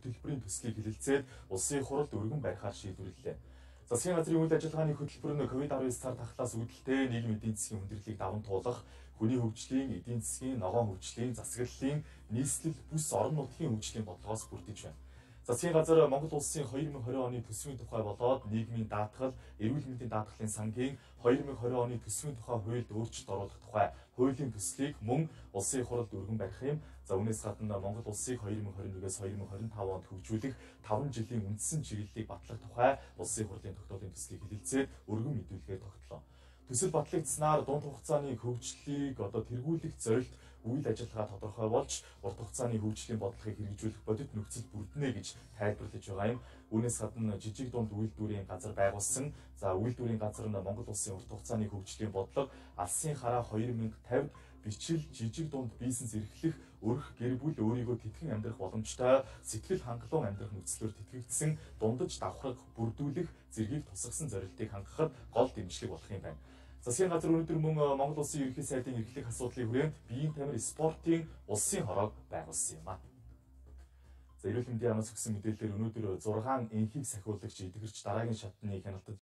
хөтөлбөрийн төслийг хэлэлцээд улсын хуралд өргөн барихаар шийдвэрлэлээ. Засгийн газрын үйл ажиллагааны хөтөлбөр нь COVID-19 цар тахлаас үүдэлтэй нийгмийн эдийн засгийн хүндрэлийг даван туулах, хүний хөгжлийн, эдийн засгийн, ногоон хөгжлийн, засаглалын, нийслэл, бүс орон нутгийн хөгжлийн бодлогоос бүрдэж байна. Засгийн газар Монгол улсын 2020 оны төсвийн тухай болоод нийгмийн даатгал, эрүүл мэндийн даатгалын сангийн 2020 оны төсвийн тухай хуульд өөрчлөлт оруулах тухай хуулийн төслийг мөн улсын хуралд өргөн барих юм. За үүнээс гадна Монгол улсыг 2021-с 2025 онд хөгжүүлэх 5 жилийн үндсэн чиглэлийг батлах тухай улсын хурлын тогтоолын төслийг хэлэлцээд өргөн мэдүүлгээр тогтлоо. Төсөл батлагдсанаар дунд хугацааны хөгжлийг тэргүүлэх зорилт үйл ажиллагаа тодорхой болж урт хугацааны хөгжлийн бодлогыг хэрэгжүүлэх бодит нөхцөл бүрднэ гэж тайлбарлаж байгаа юм. Үүнээс гадна жижиг дунд үйлдвэрийн газар байгуулсан. За үйлдвэрийн газар нь Монгол улсын урт хугацааны хөгжлийн бодлого Алсын хараа 2050 бичил жижиг дунд бизнес эрхлэх, өрх, гэр бүл өөрийгөө тэтгэн амьдрах боломжтой сэтгэл хангалуун амьдрах нөхцлөөр тэтгэгдсэн дундаж давхраг бүрдүүлэх зэргийг тусгасан зорилтыг хангахад гол дэмжлэг болох юм байна. Засгийн газар өнөөдөр мөн Монгол улсын ерөнхий сайдын эрхлэх асуудлын хүрээнд биеийн тамир спортын улсын хороог байгуулсан юм а. За эрүүл мэндийн амнаас өгсөн мэдээлэлээр өнөөдөр 6 энхийг сахиулагч эдгэрч дараагийн шатны хяналтад